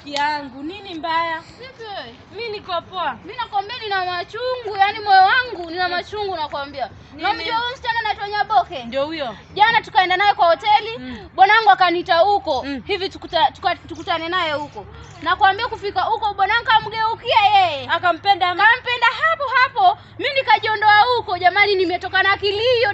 rafiki yangu. Nini mbaya? Vipi wewe? Mimi niko poa. Mimi nakwambia nina machungu, yani moyo wangu nina machungu nakwambia. Na mjua huyu msichana anaitwa Nyaboke? Ndio huyo. Jana tukaenda naye kwa hoteli, bwanangu akaniita huko. Hivi tukutane naye huko. Nakwambia kufika huko bwanangu amgeukia yeye. Akampenda hapo hapo. Mimi nikajiondoa huko, jamani nimetoka na kilio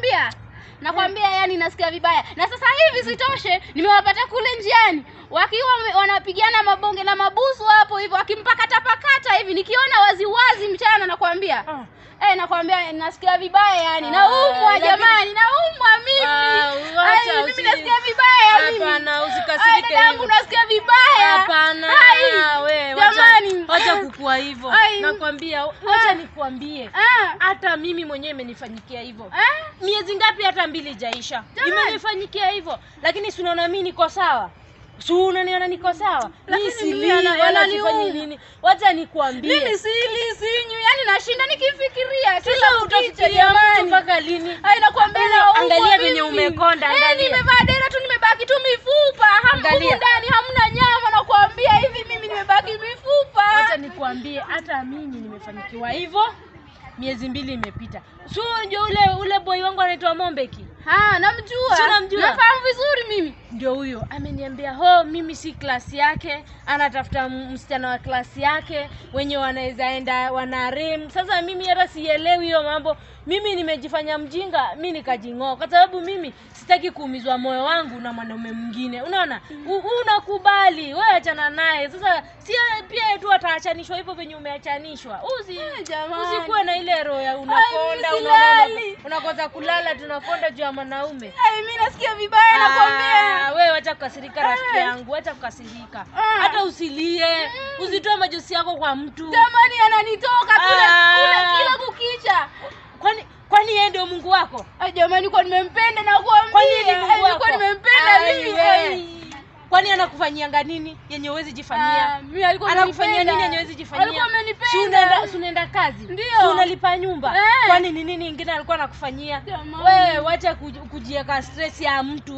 nakwambia yani nasikia vibaya. Na sasa hivi sitoshe nimewapata kule njiani wakiwa wanapigana mabonge na mabusu hapo hivyo wakimpakata hivi nikiona wazi mchana nakwambia. Nakwambia nasikia vibaya yani. Naumwa jamani, naumwa mimi. Mimi nasikia vibaya mimi. Hapana, usikasirike hivyo. Dadangu nasikia vibaya. Hapana. Wewe jamani, acha kukua hivyo. Nakwambia acha nikwambie. Hata mimi mwenyewe imenifanyikia hivyo. Miezi ngapi hata 2 jaisha. Imenifanyikia hivyo. Lakini si unaona mimi niko sawa? Si unaniona niko sawa? Mimi si ananifanya nini? Wacha nikwambie. Mimi sinyu yani nashinda nikifikiria. Sasa utafikiria mtu mpaka lini? Nakwambia angalia venye umekonda, angalia. Nimevaa dera tu nimebaki tu mifupa. Hamna ndani hamna nyama nakwambia hivi mimi nimebaki mifupa. Wacha nikwambie hata mimi nimefanikiwa hivyo. Miezi 2 imepita. Sio ndio ule boy wangu anaitwa Mombeki? Namjua. Nafahamu vizuri mimi. Ndio huyo. Ameniambia, mimi si klasi yake, anatafuta msichana wa klasi yake, wenye wanaweza enda wanarem. Sasa mimi hata sielewi hiyo mambo. Mimi nimejifanya mjinga, mimi nikajingoa kwa sababu mimi sitaki kuumizwa moyo wangu na mwanaume mwingine. Unaona? Unakubali, wewe achana naye. Sasa si pia tu ataachanishwa hivyo venye umeachanishwa. Usikuwe na ile roho ya unakonda, unakosa kulala tunakonda juu ya mwanaume. Mimi nasikia vibaya nakwambia. Wewe acha kukasirika rafiki yangu, acha kukasirika. Hata usilie, usitoe majosi yako kwa mtu. Jamani ananitoka kila kukicha. Kwani yeye ndio Mungu wako? Jamani kwa nimempenda na kuambia. Kwa nimempenda mimi. Kwani anakufanyia nini yenye huwezi jifanyia? Mimi alikuwa anakufanyia nini yenye huwezi jifanyia? Alikuwa amenipenda. Si unaenda kazi? Si unalipa nyumba? Kwani ni nini ingine alikuwa anakufanyia? Wewe wacha kujieka stress ya mtu,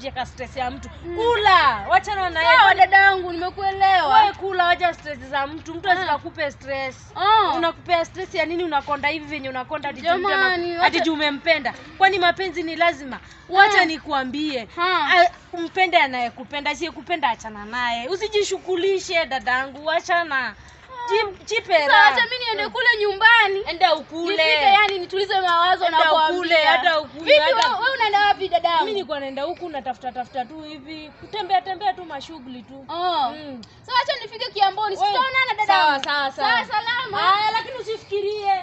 Kula, wacha na yeye. Sawa dadangu nimekuelewa. Wewe kula, wacha stress za mtu. Mtu asikupe stress. Unakupea stress ya nini unakonda hivi venye unakonda hadi juu umempenda? Kwani mapenzi ni lazima? Wacha nikuambie. Mpende anayekupenda, si kupenda achana naye. Usijishughulishe dadangu, achana. Jipera. Sasa acha mimi niende kule nyumbani. Enda ukule. Nifike yani nitulize mawazo na kuambia. Hata ukule. Wewe unaenda wapi dadangu? Mimi niko naenda huku natafuta tu hivi. Kutembea tu mashughuli tu. Sasa acha nifike Kiamboni. Sitaonana dadangu. Sawa. Sawa salama. Lakini usifikirie